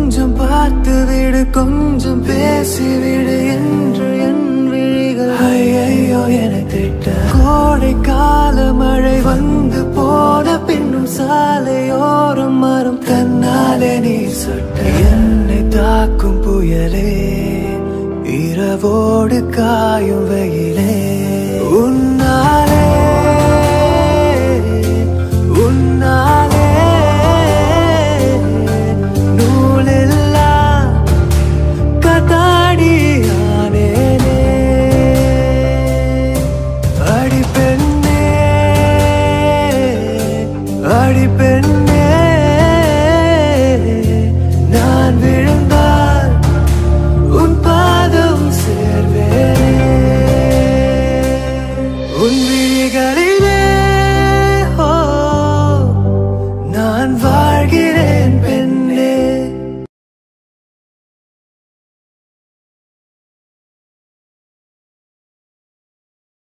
கொஞ்சம் பார்த்து விடு கொஞ்சம் பேசிவிடு என்று என் விழிகள் ஐயோ என திட்ட கோடை கால மழை வந்து போன பின்னும் சாலையோரம் மரம் தன்னாலே நீர் சொட்ட என்னை தாக்கும் புயலே இரவோடு காயும் வெயிலே